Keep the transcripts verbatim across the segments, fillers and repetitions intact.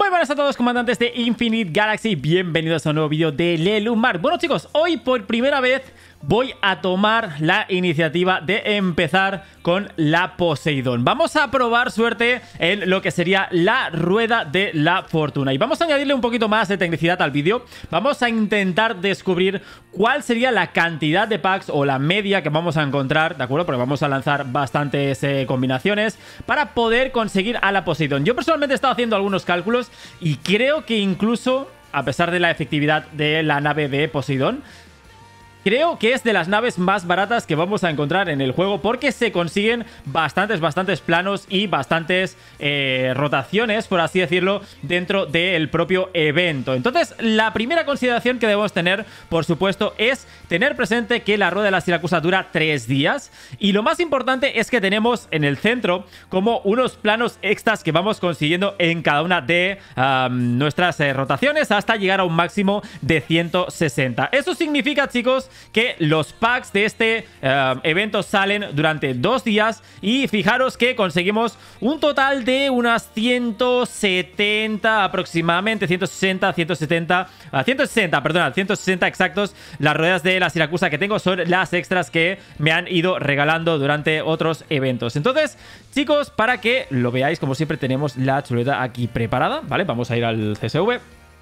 Muy buenas a todos, comandantes de Infinite Galaxy. Bienvenidos a un nuevo vídeo de Lelumar. Bueno, chicos, hoy por primera vez voy a tomar la iniciativa de empezar con la Poseidón. Vamos a probar suerte en lo que sería la rueda de la fortuna. Y vamos a añadirle un poquito más de tecnicidad al vídeo. Vamos a intentar descubrir cuál sería la cantidad de packs o la media que vamos a encontrar, ¿de acuerdo? Porque vamos a lanzar bastantes eh, combinaciones para poder conseguir a la Poseidón. Yo personalmente he estado haciendo algunos cálculos y creo que incluso, a pesar de la efectividad de la nave de Poseidón, creo que es de las naves más baratas que vamos a encontrar en el juego porque se consiguen bastantes, bastantes planos y bastantes eh, rotaciones, por así decirlo, dentro del propio evento. Entonces, la primera consideración que debemos tener, por supuesto, es tener presente que la rueda de la Siracusa dura tres días y lo más importante es que tenemos en el centro como unos planos extras que vamos consiguiendo en cada una de um, nuestras eh, rotaciones hasta llegar a un máximo de ciento sesenta. Eso significa, chicos, que los packs de este uh, evento salen durante dos días y fijaros que conseguimos un total de unas ciento setenta aproximadamente, ciento sesenta, ciento setenta, uh, ciento sesenta, perdona, ciento sesenta exactos. Las ruedas de la Siracusa que tengo son las extras que me han ido regalando durante otros eventos. Entonces, chicos, para que lo veáis, como siempre tenemos la chuleta aquí preparada, ¿vale? Vamos a ir al C S V.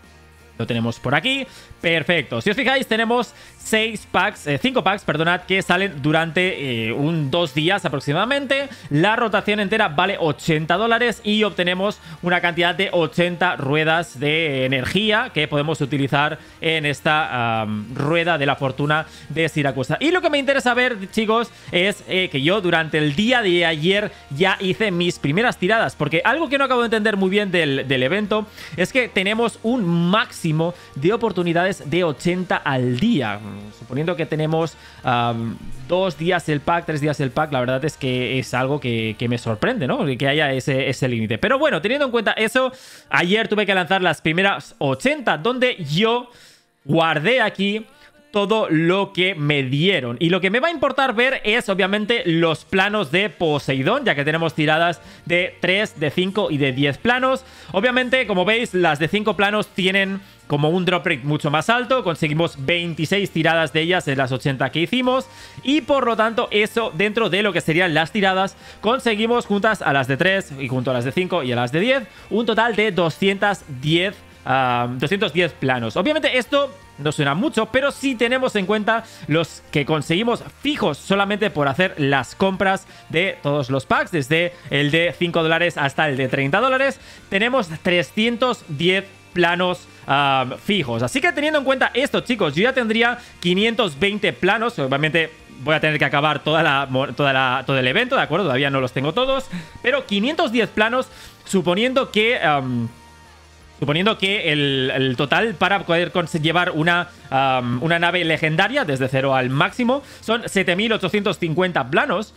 Lo tenemos por aquí. Perfecto. Si os fijáis, tenemos seis packs, eh, cinco packs, perdonad, que salen durante eh, un dos días aproximadamente. La rotación entera vale ochenta dólares y obtenemos una cantidad de ochenta ruedas de energía que podemos utilizar en esta um, rueda de la fortuna de Siracusa. Y lo que me interesa ver, chicos, es eh, que yo durante el día de ayer ya hice mis primeras tiradas, porque algo que no acabo de entender muy bien del, del evento es que tenemos un máximo de oportunidades de ochenta al día. Suponiendo que tenemos um, dos días el pack, tres días el pack, la verdad es que es algo que, que me sorprende, ¿no? Que haya ese, ese límite. Pero bueno, teniendo en cuenta eso, ayer tuve que lanzar las primeras ochenta, donde yo guardé aquí todo lo que me dieron. Y lo que me va a importar ver es obviamente los planos de Poseidón, ya que tenemos tiradas de tres, de cinco y de diez planos. Obviamente, como veis, las de cinco planos tienen como un drop rate mucho más alto. Conseguimos veintiséis tiradas de ellas en las ochenta que hicimos. Y por lo tanto, eso dentro de lo que serían las tiradas, conseguimos juntas a las de tres y junto a las de cinco y a las de diez, un total de doscientos diez, uh, doscientos diez planos. Obviamente esto no suena mucho, pero si tenemos en cuenta los que conseguimos fijos solamente por hacer las compras de todos los packs, desde el de cinco dólares hasta el de treinta dólares, tenemos trescientos diez planos uh, fijos. Así que teniendo en cuenta esto, chicos, yo ya tendría quinientos veinte planos. Obviamente voy a tener que acabar toda la, toda la, todo el evento, ¿de acuerdo? Todavía no los tengo todos, pero quinientos diez planos, suponiendo que... Um, Suponiendo que el, el total para poder llevar una, um, una nave legendaria desde cero al máximo son siete mil ochocientos cincuenta planos.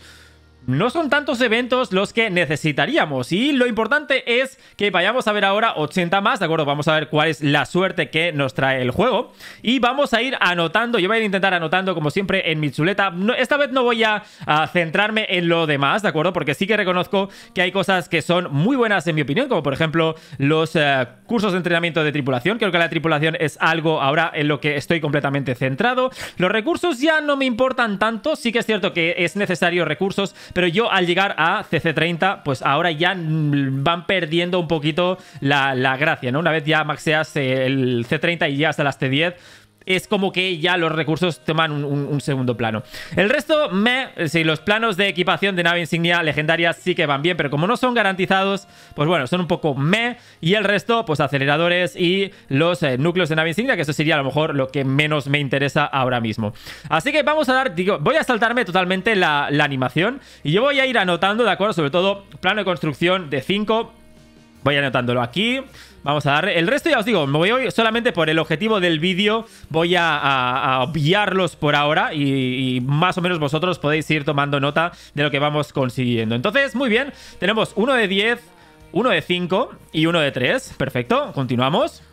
No son tantos eventos los que necesitaríamos y lo importante es que vayamos a ver ahora ochenta más, ¿de acuerdo? Vamos a ver cuál es la suerte que nos trae el juego y vamos a ir anotando. Yo voy a intentar anotando como siempre en mi chuleta. No, esta vez no voy a, a centrarme en lo demás, ¿de acuerdo? Porque sí que reconozco que hay cosas que son muy buenas en mi opinión, como por ejemplo los uh, cursos de entrenamiento de tripulación. Creo que la tripulación es algo ahora en lo que estoy completamente centrado. Los recursos ya no me importan tanto, sí que es cierto que es necesario recursos, pero yo al llegar a C C treinta, pues ahora ya van perdiendo un poquito la, la gracia, ¿no? Una vez ya maxeas el C treinta y llegas a las T diez, es como que ya los recursos toman un, un, un segundo plano. El resto, me, sí, los planos de equipación de nave insignia legendaria sí que van bien, pero como no son garantizados, pues bueno, son un poco me. Y el resto, pues aceleradores y los eh, núcleos de nave insignia, que eso sería a lo mejor lo que menos me interesa ahora mismo. Así que vamos a dar, digo, voy a saltarme totalmente la, la animación y yo voy a ir anotando, ¿de acuerdo? Sobre todo plano de construcción de cinco. Voy anotándolo aquí. Vamos a darle. El resto ya os digo, me voy solamente por el objetivo del vídeo. Voy a, a, a obviarlos por ahora y, y más o menos vosotros podéis ir tomando nota de lo que vamos consiguiendo. Entonces, muy bien. Tenemos uno de diez, uno de cinco y uno de tres. Perfecto. Continuamos.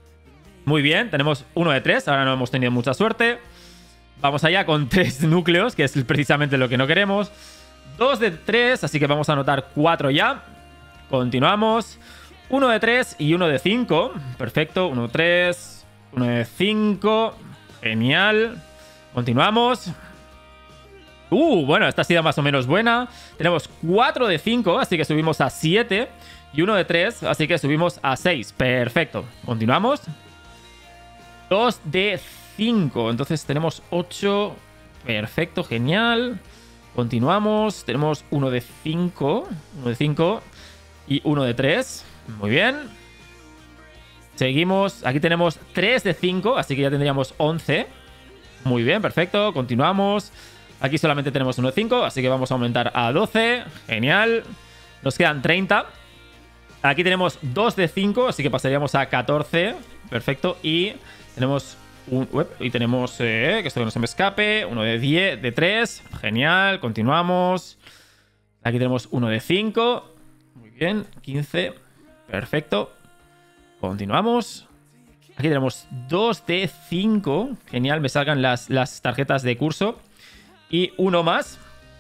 Muy bien. Tenemos uno de tres. Ahora no hemos tenido mucha suerte. Vamos allá con tres núcleos, que es precisamente lo que no queremos. dos de tres, así que vamos a anotar cuatro ya. Continuamos. uno de tres y uno de cinco. Perfecto, uno de tres, uno de cinco. Genial. Continuamos. Uh, bueno, esta ha sido más o menos buena. Tenemos cuatro de cinco, así que subimos a siete. Y uno de tres, así que subimos a seis. Perfecto. Continuamos. dos de cinco, entonces tenemos ocho. Perfecto, genial. Continuamos. Tenemos uno de cinco. uno de cinco y uno de tres. Muy bien. Seguimos. Aquí tenemos tres de cinco, así que ya tendríamos once. Muy bien, perfecto. Continuamos. Aquí solamente tenemos uno de cinco, así que vamos a aumentar a doce. Genial. Nos quedan treinta. Aquí tenemos dos de cinco, así que pasaríamos a catorce. Perfecto. Y tenemos un, y tenemos eh, que esto no se me escape. Uno de diez, de tres. Genial. Continuamos. Aquí tenemos uno de cinco. Muy bien. quince. Perfecto. Continuamos. Aquí tenemos dos de cinco. Genial. Me salgan las, las tarjetas de curso. Y uno más.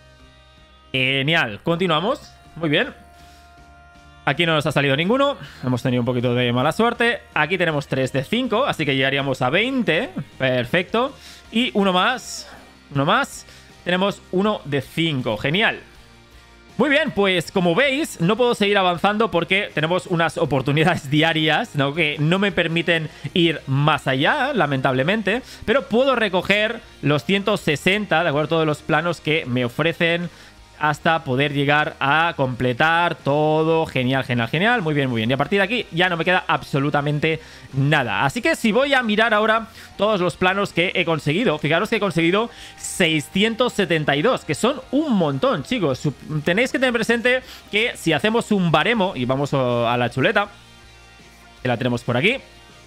Genial. Continuamos. Muy bien. Aquí no nos ha salido ninguno. Hemos tenido un poquito de mala suerte. Aquí tenemos tres de cinco. Así que llegaríamos a veinte. Perfecto. Y uno más. Uno más. Tenemos uno de cinco. Genial. Muy bien, pues como veis, no puedo seguir avanzando porque tenemos unas oportunidades diarias, ¿no?, que no me permiten ir más allá, lamentablemente. Pero puedo recoger los ciento sesenta, ¿de acuerdo? Todos los planos que me ofrecen hasta poder llegar a completar todo. Genial, genial, genial. Muy bien, muy bien. Y a partir de aquí ya no me queda absolutamente nada. Así que si voy a mirar ahora todos los planos que he conseguido, fijaros que he conseguido seiscientos setenta y dos, que son un montón, chicos. Tenéis que tener presente que si hacemos un baremo, y vamos a la chuleta, que la tenemos por aquí.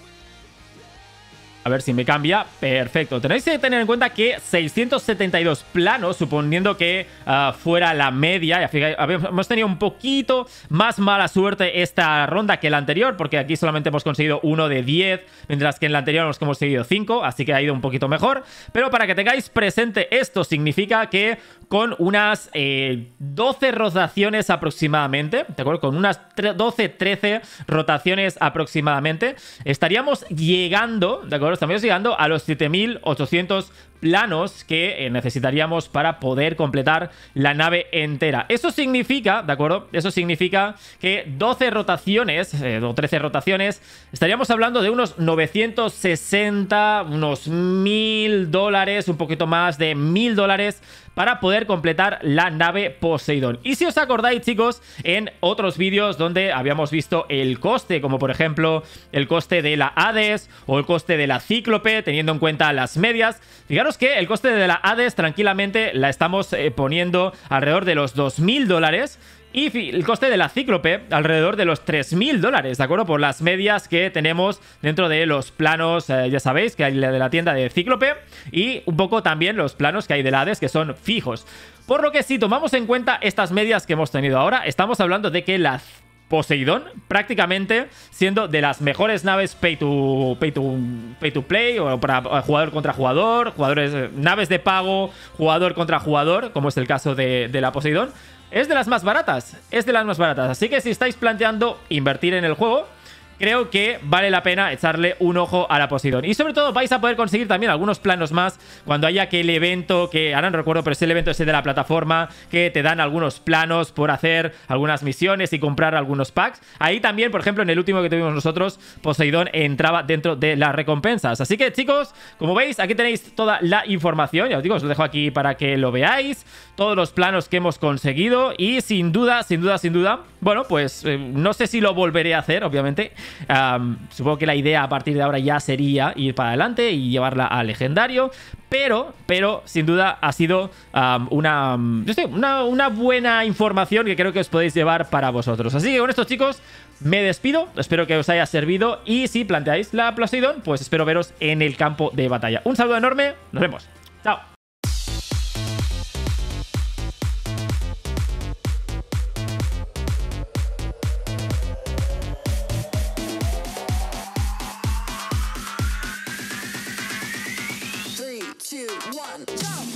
A ver si me cambia. Perfecto. Tenéis que tener en cuenta que seiscientos setenta y dos planos, suponiendo que uh, fuera la media. Ya fíjate, hemos tenido un poquito más mala suerte esta ronda que la anterior, porque aquí solamente hemos conseguido uno de diez, mientras que en la anterior hemos conseguido cinco, así que ha ido un poquito mejor. Pero para que tengáis presente esto, significa que con unas eh, doce rotaciones aproximadamente, ¿de acuerdo? Con unas doce, trece rotaciones aproximadamente, estaríamos llegando, ¿de acuerdo? Estamos llegando a los siete mil ochocientos planos que eh, necesitaríamos para poder completar la nave entera. Eso significa, ¿de acuerdo? Eso significa que doce rotaciones, eh, o trece rotaciones, estaríamos hablando de unos novecientos sesenta, unos mil dólares, un poquito más de mil dólares para poder completar la nave Poseidón. Y si os acordáis, chicos, en otros vídeos donde habíamos visto el coste, como por ejemplo el coste de la Hades o el coste de la Cíclope, teniendo en cuenta las medias, fijaros que el coste de la Hades tranquilamente la estamos eh, poniendo alrededor de los dos mil dólares. Y el coste de la Cíclope alrededor de los tres mil dólares, ¿de acuerdo? Por las medias que tenemos dentro de los planos, eh, ya sabéis, que hay de la tienda de Cíclope. Y un poco también los planos que hay de la Hades, que son fijos. Por lo que si tomamos en cuenta estas medias que hemos tenido ahora, estamos hablando de que la Poseidón, prácticamente siendo de las mejores naves pay to, pay to, pay to play, o para jugador contra jugador, jugadores, naves de pago, jugador contra jugador, como es el caso de, de la Poseidón, es de las más baratas, es de las más baratas. Así que si estáis planteando invertir en el juego, creo que vale la pena echarle un ojo a la Poseidón. Y sobre todo vais a poder conseguir también algunos planos más cuando haya aquel evento que, ahora no recuerdo, pero es el evento ese de la plataforma, que te dan algunos planos por hacer algunas misiones y comprar algunos packs. Ahí también, por ejemplo, en el último que tuvimos nosotros, Poseidón entraba dentro de las recompensas. Así que, chicos, como veis, aquí tenéis toda la información. Ya os digo, os lo dejo aquí para que lo veáis. Todos los planos que hemos conseguido. Y sin duda, sin duda, sin duda, bueno, pues eh, no sé si lo volveré a hacer, obviamente. Um, supongo que la idea a partir de ahora ya sería ir para adelante y llevarla a legendario, pero, pero sin duda ha sido um, una, yo sé, una, una buena información que creo que os podéis llevar para vosotros. Así que con esto, chicos, me despido, espero que os haya servido y si planteáis la Poseidón, pues espero veros en el campo de batalla. Un saludo enorme, nos vemos, chao. Two, one, jump!